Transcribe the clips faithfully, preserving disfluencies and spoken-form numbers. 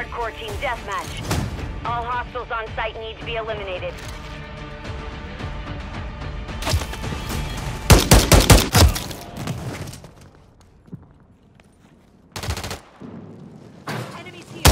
Hardcore team deathmatch. All hostiles on site need to be eliminated. Enemies here.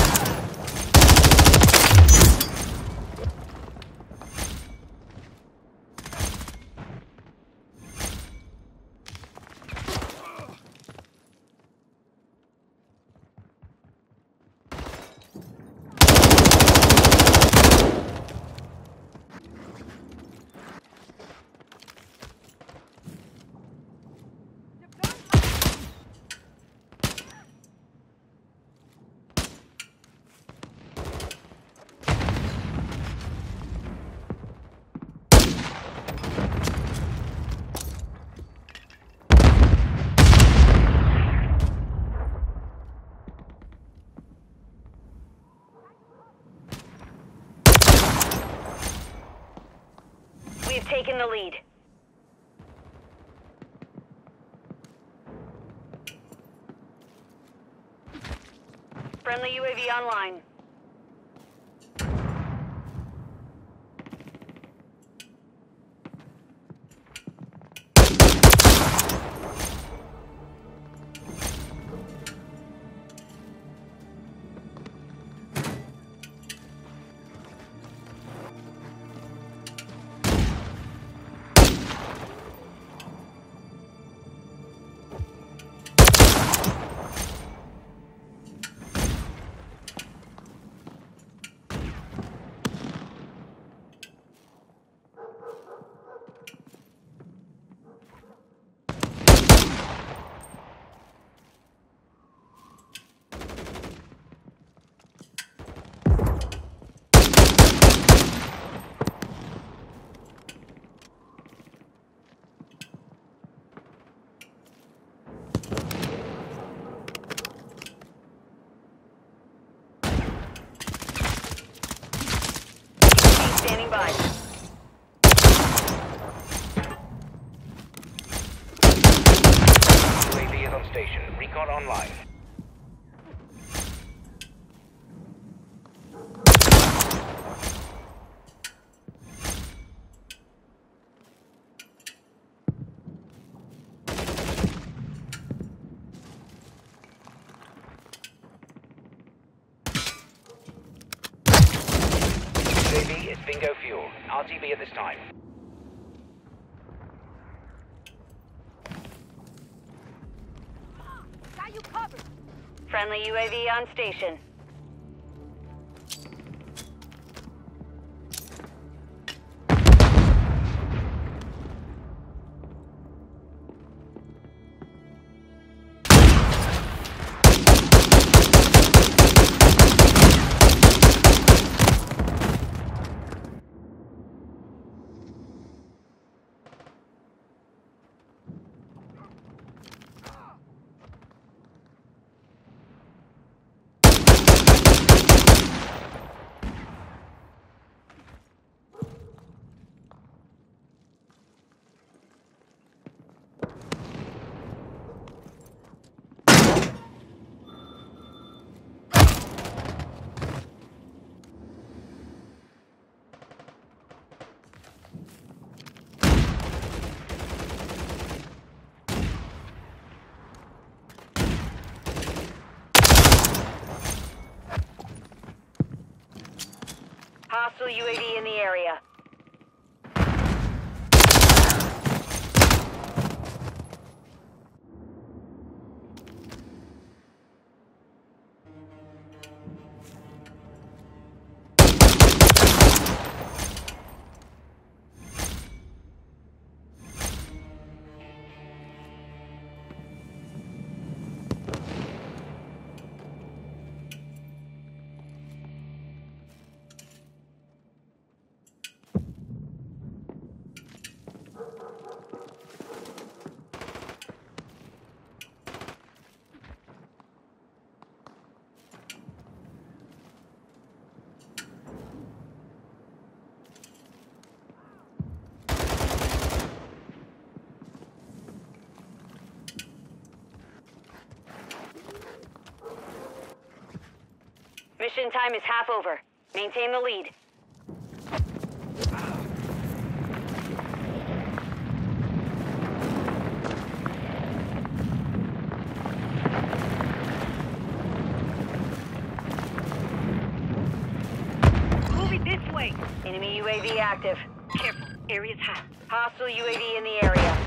We've taken the lead. Friendly U A V online. Standing by. U A V is on station. Recon online. U A V is bingo fuel. R T B at this time. Got you covered. Friendly U A V on station. Hostile U A V in the area. Mission time is half over. Maintain the lead. Moving this way. Enemy U A V active. Careful. Area's hot. Hostile U A V in the area.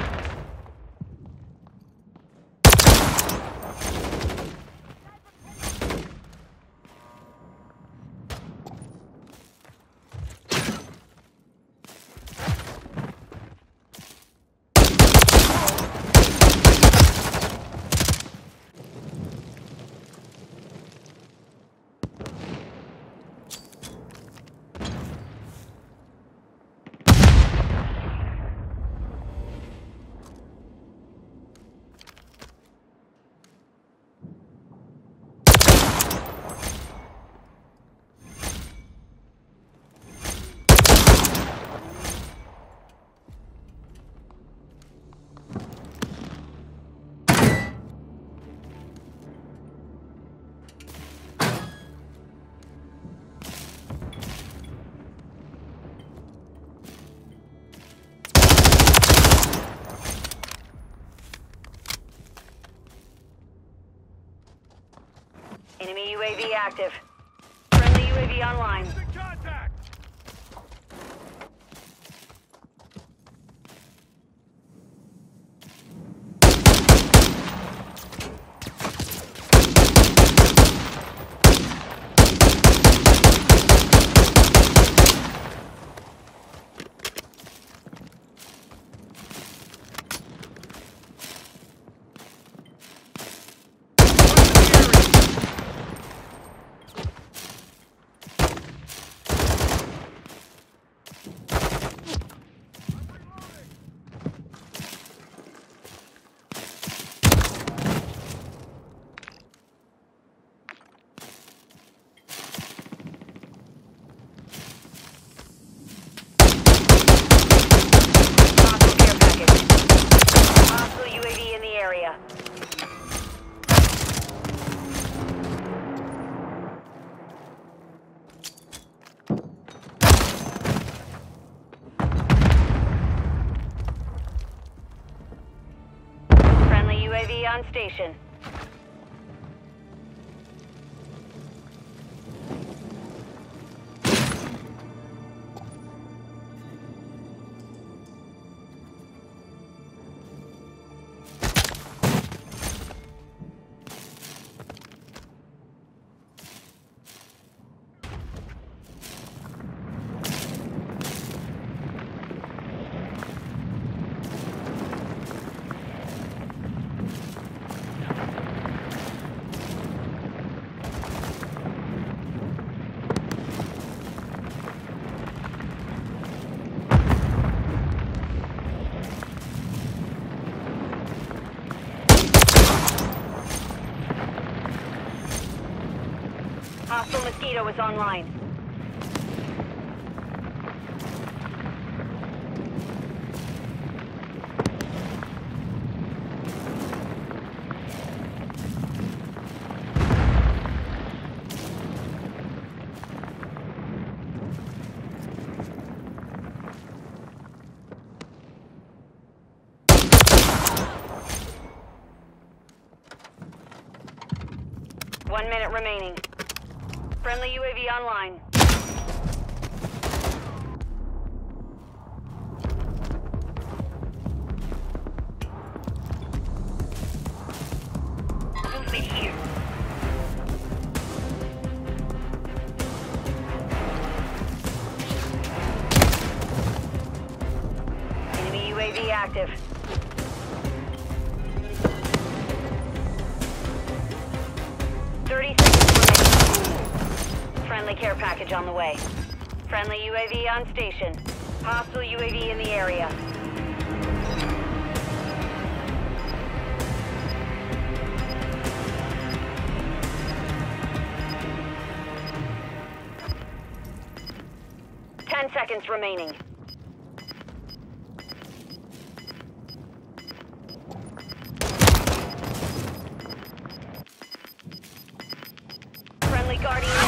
Enemy U A V active. Friendly U A V online. Contact! On station. Hostile Mosquito is online. One minute remaining. Friendly U A V online. Moving here. Enemy U A V active. thirty seconds remaining. Friendly care package on the way. Friendly U A V on station. Hostile U A V in the area. Ten seconds remaining. Friendly Guardian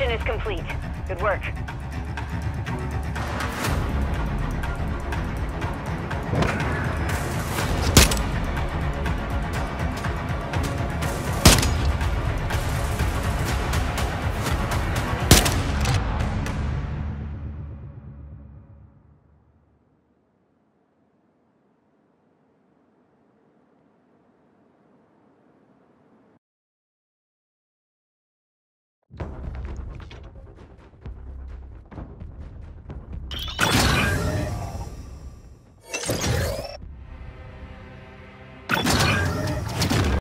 Mission is complete. Good work.